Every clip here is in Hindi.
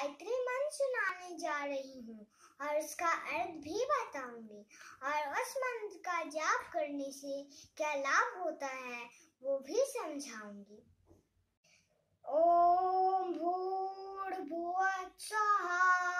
गायत्री मंत्र सुनाने जा रही हूँ और उसका अर्थ भी बताऊंगी और उस मंत्र का जाप करने से क्या लाभ होता है वो भी समझाऊंगी। ओम भूर्भुवः स्वः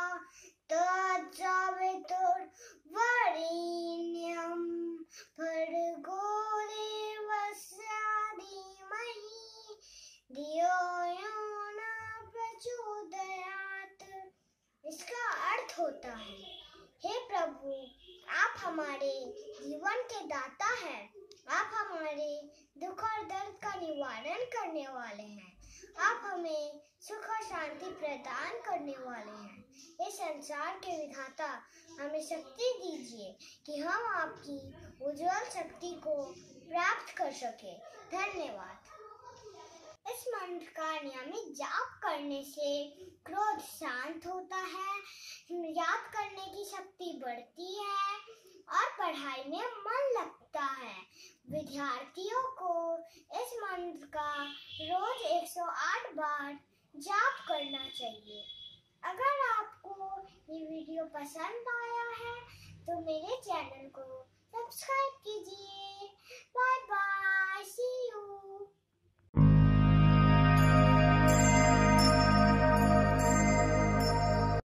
तत्सवितुर्वरेण्यं भर्गो देवस्य धीमहि धियो यो न प्रचोदयात्। इसका अर्थ होता है, हे प्रभु, आप हमारे जीवन के दाता हैं, आप हमारे दुख और दर्द का निवारण करने वाले हैं, आप हमें सुख और शांति प्रदान करने वाले हैं। इस संसार के विधाता हमें शक्ति दीजिए कि हम आपकी उज्जवल शक्ति को प्राप्त कर सके। धन्यवाद। इस मंत्र का नियमित जाप करने से क्रोध शांत होता है, याद करने की शक्ति बढ़ती है और पढ़ाई में मन लगता है। विद्यार्थियों को इस मंत्र का रोज 108 बार जाप करना चाहिए। अगर आपको ये वीडियो पसंद आया है तो मेरे चैनल को सब्सक्राइब कीजिए।